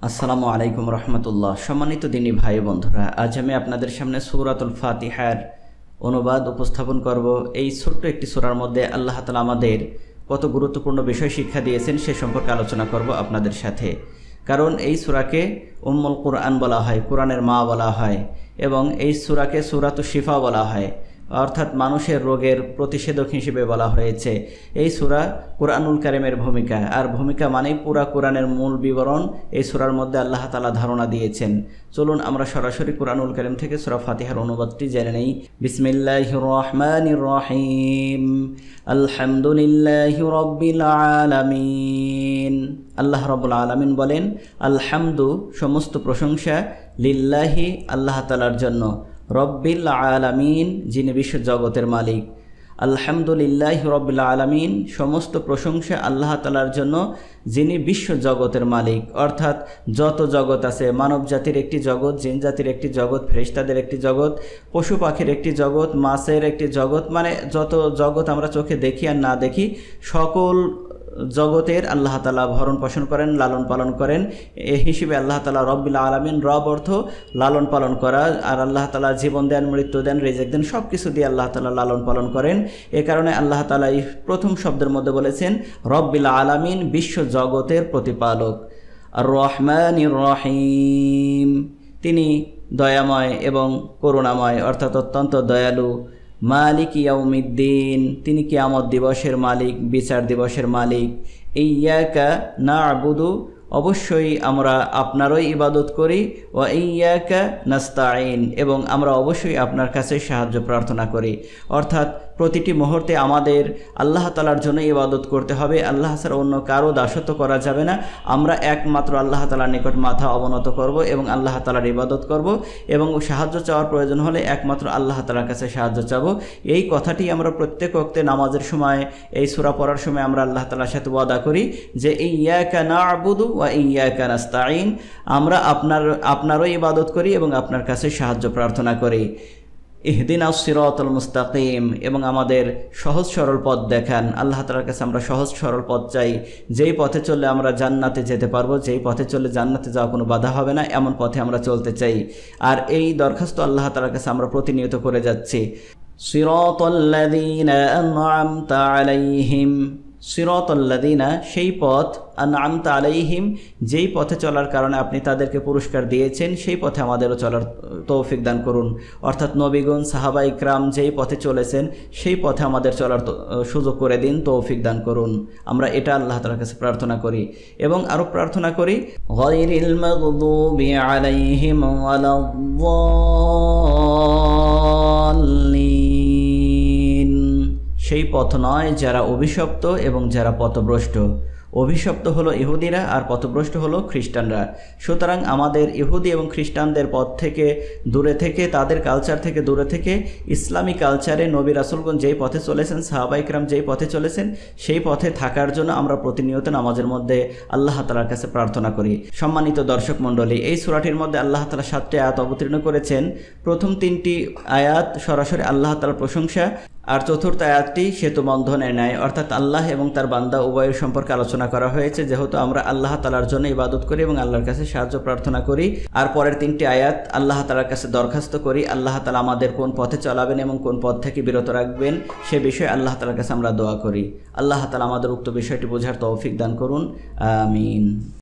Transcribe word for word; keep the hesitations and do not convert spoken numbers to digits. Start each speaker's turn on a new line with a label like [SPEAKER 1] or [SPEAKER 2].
[SPEAKER 1] আসসালামু আলাইকুম রহমতুল্লাহ। সম্মানিত দিনী ভাই বন্ধুরা, আজ আমি আপনাদের সামনে সূরাতুল ফাতিহার অনুবাদ উপস্থাপন করব। এই ছোট্ট একটি সূরার মধ্যে আল্লাহ তাআলা আমাদের কত গুরুত্বপূর্ণ বিষয় শিক্ষা দিয়েছেন সে সম্পর্কে আলোচনা করব আপনাদের সাথে। কারণ এই সূরাকে উম্মুল কুরআন বলা হয়, কোরআনের মা বলা হয়, এবং এই সূরাকে সূরাতুশ শিফা বলা হয়, অর্থাৎ মানুষের রোগের প্রতিষেধক হিসেবে বলা হয়েছে। এই সূরা কুরআনুল কারীমের ভূমিকা, আর ভূমিকা মানেই পুরা কোরআনের মূল বিবরণ এই সূরার মধ্যে আল্লাহ তাআলা ধারণা দিয়েছেন। চলুন আমরা সরাসরি কুরআনুল কারীম থেকে সূরা ফাতিহার অনুবাদটি জেনে নেই। বিসমিল্লাহির রহমানির রহিম। আলহামদুলিল্লাহি রাব্বিল আলামিন। আল্লাহ রাব্বুল আলামিন বলেন, আলহামদু সমস্ত প্রশংসা, লিল্লাহি আল্লাহ তাআলার জন্য, রব্বিল আলামিন যিনি বিশ্ব জগতের মালিক। আলহামদুলিল্লাহি রব্বিল আলামিন সমস্ত প্রশংসা আল্লাহ তাআলার জন্য যিনি বিশ্ব জগতের মালিক, অর্থাৎ যত জগৎ আছে, মানব জাতির একটি জগৎ, জিন জাতির একটি জগৎ, ফেরেশতাদের একটি জগৎ, পশু পাখির একটি জগৎ, মাছের একটি জগৎ, মানে যত জগৎ আমরা চোখে দেখি আর না দেখি সকল জগতের আল্লাহ তাআলা ভরণ পোষণ করেন, লালন পালন করেন। এ হিসেবে আল্লাহ তাআলা রব্বিল আলামিন, রব অর্থ লালন পালন করা, আর আল্লাহ তাআলা জীবন দেন, মৃত্যু দেন, রিজিক দেন, সব কিছু দিয়ে আল্লাহ তাআলা লালন পালন করেন। এ কারণে আল্লাহ তাআলা এই প্রথম শব্দের মধ্যে বলেছেন রব্বিল আলামিন, বিশ্ব জগতের প্রতিপালক। আর রহমানির রহিম, তিনি দয়াময় এবং করুণাময়, অর্থাৎ অত্যন্ত দয়ালু। মালিক ইয়াউমিদ্দিন, তিনি কিয়ামত দিবসের মালিক, বিচার দিবসের মালিক। ইয়্যাকা না'বুদু, অবশ্যই আমরা আপনারই ইবাদত করি। ওয়া ইয়্যাকা নাস্তাঈন, এবং আমরা অবশ্যই আপনার কাছে সাহায্য প্রার্থনা করি। অর্থাৎ প্রতিটি মুহূর্তে আমাদের আল্লাহ তাআলার জন্য ইবাদত করতে হবে, আল্লাহ ছাড়া অন্য কারো দাসত্ব করা যাবে না। আমরা একমাত্র আল্লাহ তাআলার নিকট মাথা অবনত করব এবং আল্লাহ তাআলার ইবাদত করব, এবং সাহায্য চাওয়ার প্রয়োজন হলে একমাত্র আল্লাহ তাআলার কাছে সাহায্য চাবো। এই কথাটি আমরা প্রত্যেক ওয়াক্তে নামাজের সময়, এই সূরা পড়ার সময় আমরা আল্লাহ তাআলার সাথে ওয়াদা করি যে ইয়্যাকা না'বুদু ওয়া ইয়্যাকা নাস্তাঈন, আমরা আপনার আপনারই ইবাদত করি এবং আপনার কাছে সাহায্য প্রার্থনা করি। ইহদিনাস সিরাতাল মুস্তাকিম, এবং আমাদের সহজ সরল পথ দেখান। আল্লাহ তাআলার কাছে আমরা সহজ সরল পথ চাই, যেই পথে চললে আমরা জান্নাতে যেতে পারবো, যেই পথে চললে জান্নাতে যাওয়া কোনো বাধা হবে না, এমন পথে আমরা চলতে চাই। আর এই দরখাস্ত আল্লাহ তাআলার কাছে আমরা প্রতিনিয়ত করে যাচ্ছি। সিরাতাল্লাযীনা আন'আমতা আলাইহিম, সিরাতাল্লাযীনা সেই পথ, আন'আমতা আলাইহিম যেই পথে চলার কারণে আপনি তাদেরকে পুরস্কার দিয়েছেন, সেই পথে আমাদেরও চলার তৌফিক দান করুন। অর্থাৎ নবীগণ, সাহাবা ইকরাম যেই পথে চলেছেন সেই পথে আমাদের চলার সুযোগ করে দিন, তৌফিক দান করুন। আমরা এটা আল্লাহ তাআলার কাছে প্রার্থনা করি, এবং আরও প্রার্থনা করি গায়রিল মাগদুবি আলাইহিম ওয়ালাদ-দাল্লিন, সেই পথ নয় যারা অভিশপ্ত এবং যারা পথভ্রষ্ট। অভিশপ্ত হলো ইহুদিরা আর পথভ্রষ্ট হলো খ্রিস্টানরা। সুতরাং আমাদের ইহুদি এবং খ্রিস্টানদের পথ থেকে দূরে থেকে, তাদের কালচার থেকে দূরে থেকে, ইসলামী কালচারে নবী রাসূলগণ যেই পথে চলেছেন, সাহাবা ইকরাম যেই পথে চলেছেন, সেই পথে থাকার জন্য আমরা প্রতিনিয়ত নামাজের মধ্যে আল্লাহ তাআলার কাছে প্রার্থনা করি। সম্মানিত দর্শক মণ্ডলী, এই সূরাটির মধ্যে আল্লাহ তাআলা সাতটি আয়াত অবতীর্ণ করেছেন। প্রথম তিনটি আয়াত সরাসরি আল্লাহ তাআলার প্রশংসা, আর চতুর্থ আয়াতটি সেতু বন্ধনের ন্যায়, অর্থাৎ আল্লাহ এবং তার বান্দা উভয়ের সম্পর্কে আলোচনা করা হয়েছে, যেহেতু আমরা আল্লাহ তাআলার জন্য ইবাদত করি এবং আল্লাহর কাছে সাহায্য প্রার্থনা করি। আর পরের তিনটি আয়াত আল্লাহ তাআলার কাছে দরখাস্ত করি, আল্লাহ তাআলা আমাদের কোন পথে চলাবেন এবং কোন পথ থেকে বিরত রাখবেন সে বিষয়ে আল্লাহ তাআলার কাছে আমরা দোয়া করি। আল্লাহ তাআলা আমাদের উক্ত বিষয়টি বোঝার তৌফিক দান করুন, আমিন।